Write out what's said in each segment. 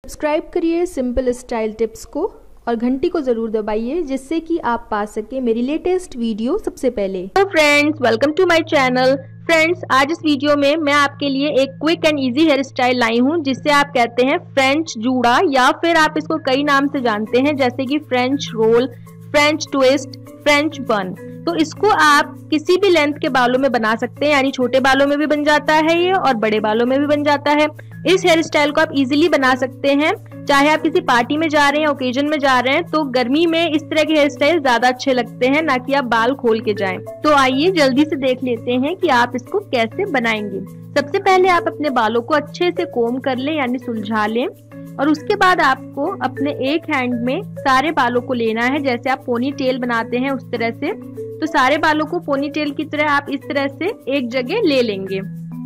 Subscribe करिए simple style tips को और घंटी को ज़रूर दबाइए जिससे कि आप पा सके मेरी लेटेस्ट वीडियो सबसे पहले। तो friends, welcome to my channel. Friends, आज इस वीडियो में मैं आपके लिए एक quick and easy hair style लाई हूँ जिसे आप कहते हैं फ्रेंच जूड़ा, या फिर आप इसको कई नाम से जानते हैं जैसे कि French roll, French twist, French bun. तो इसको आप किसी भी लेंथ के बालों में बना सकते हैं, यानी छोटे बालों में भी बन जाता है ये और बड़े बालों में भी बन जाता है। इस हेयर स्टाइल को आप इजीली बना सकते हैं, चाहे आप किसी पार्टी में जा रहे हैं, ओकेजन में जा रहे हैं। तो गर्मी में इस तरह के हेयर स्टाइल ज्यादा अच्छे लगते हैं, ना कि आप बाल खोल के जाएं। तो आइए जल्दी से देख लेते हैं कि आप इसको कैसे बनाएंगे। सबसे पहले आप अपने बालों को अच्छे से कोम कर लें, यानी सुलझा लें, और उसके बाद आपको अपने एक हैंड में सारे बालों को लेना है, जैसे आप पोनी टेल बनाते हैं उस तरह से। तो सारे बालों को पोनी टेल की तरह आप इस तरह से एक जगह ले लेंगे।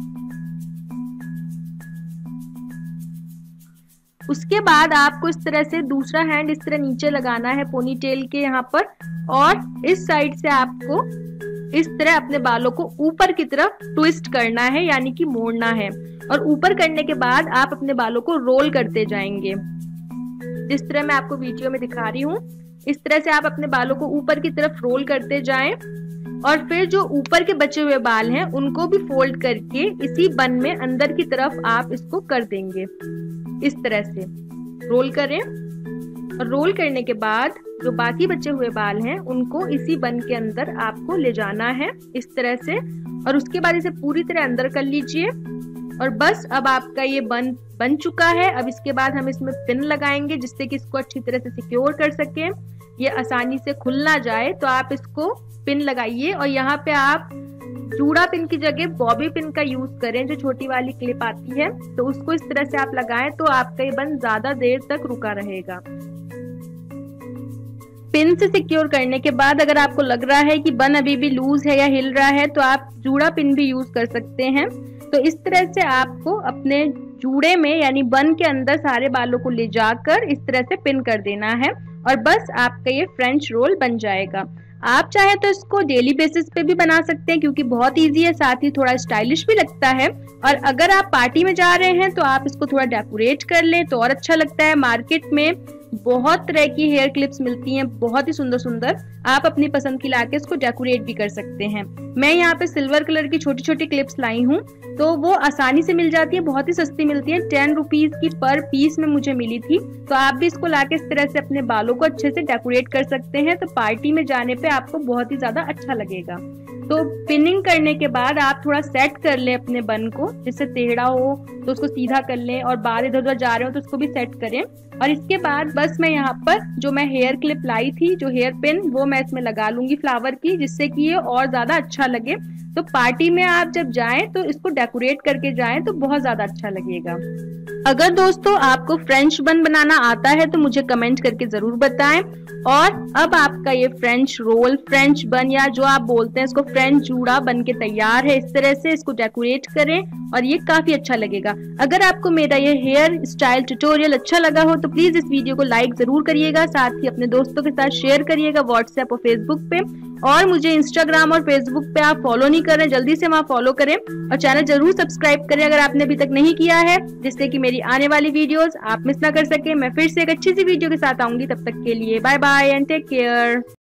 उसके बाद आपको इस तरह से दूसरा हैंड इस तरह नीचे लगाना है पोनी टेल के यहाँ पर, और इस साइड से आपको इस तरह अपने बालों को ऊपर की तरफ ट्विस्ट करना है, यानी कि मोड़ना है। और ऊपर करने के बाद आप अपने बालों को रोल करते जाएंगे, जिस तरह मैं आपको वीडियो में दिखा रही हूँ। इस तरह से आप अपने बालों को ऊपर की तरफ रोल करते जाएं, और फिर जो ऊपर के बचे हुए बाल हैं उनको भी फोल्ड करके इसी बन में अंदर की तरफ आप इसको कर देंगे। इस तरह से रोल करें, और रोल करने के बाद जो बाकी बचे हुए बाल हैं उनको इसी बन के अंदर आपको ले जाना है इस तरह से, और उसके बाद इसे पूरी तरह अंदर कर लीजिए। और बस अब आपका ये बन चुका है। अब इसके बाद हम इसमें पिन लगाएंगे जिससे कि इसको अच्छी तरह से सिक्योर कर सकें, ये आसानी से खुल ना जाए। तो आप इसको पिन लगाइए, और यहाँ पे आप जूड़ा पिन की जगह बॉबी पिन का यूज करें, जो छोटी वाली क्लिप आती है। तो उसको इस तरह से आप लगाएं तो आपका ये बन ज्यादा देर तक रुका रहेगा। पिन से सिक्योर करने के बाद अगर आपको लग रहा है कि बन अभी भी लूज है या हिल रहा है, तो आप जूड़ा पिन भी यूज कर सकते हैं। तो इस तरह से आपको अपने जूड़े में, यानी बन के अंदर सारे बालों को ले जाकर इस तरह से पिन कर देना है, और बस आपका ये फ्रेंच रोल बन जाएगा। आप चाहे तो इसको डेली बेसिस पे भी बना सकते हैं, क्योंकि बहुत इजी है, साथ ही थोड़ा स्टाइलिश भी लगता है। और अगर आप पार्टी में जा रहे हैं तो आप इसको थोड़ा डेकोरेट कर लें तो और अच्छा लगता है। मार्केट में बहुत तरह की हेयर क्लिप्स मिलती हैं, बहुत ही सुंदर सुंदर। आप अपनी पसंद की लाके इसको डेकोरेट भी कर सकते हैं। मैं यहाँ पे सिल्वर कलर की छोटी छोटी क्लिप्स लाई हूँ, तो वो आसानी से मिल जाती है, बहुत ही सस्ती मिलती है। 10 रुपीज की पर पीस में मुझे मिली थी। तो आप भी इसको लाके इस तरह से अपने बालों को अच्छे से डेकोरेट कर सकते हैं, तो पार्टी में जाने पे आपको बहुत ही ज्यादा अच्छा लगेगा। तो पिनिंग करने के बाद आप थोड़ा सेट कर लें अपने बन को, जिससे टेढ़ा हो तो उसको सीधा कर लें, और बाल इधर उधर जा रहे हो तो उसको भी सेट करें। और इसके बाद बस मैं यहाँ पर जो मैं हेयर क्लिप लाई थी, जो हेयर पिन, वो मैं इसमें लगा लूंगी फ्लावर की, जिससे कि ये और ज्यादा अच्छा लगे। तो पार्टी में आप जब जाएं तो इसको डेकोरेट करके जाएं तो बहुत ज्यादा अच्छा लगेगा। अगर दोस्तों आपको फ्रेंच बन बनाना आता है तो मुझे कमेंट करके जरूर बताएं। और अब आपका ये फ्रेंच रोल, फ्रेंच बन, या जो आप बोलते हैं इसको फ्रेंच जूड़ा, बन के तैयार है। इस तरह से इसको डेकोरेट करें और ये काफी अच्छा लगेगा। अगर आपको मेरा ये हेयर स्टाइल ट्यूटोरियल अच्छा लगा हो तो प्लीज इस वीडियो को लाइक जरूर करिएगा, साथ ही अपने दोस्तों के साथ शेयर करिएगा व्हाट्सएप और फेसबुक पे। और मुझे इंस्टाग्राम और फेसबुक पे आप फॉलो नहीं कर रहे, जल्दी से वहाँ फॉलो करें, और चैनल जरूर सब्सक्राइब करें अगर आपने अभी तक नहीं किया है, जिससे कि मेरी आने वाली वीडियोस आप मिस ना कर सके। मैं फिर से एक अच्छी सी वीडियो के साथ आऊंगी, तब तक के लिए bye bye and take care.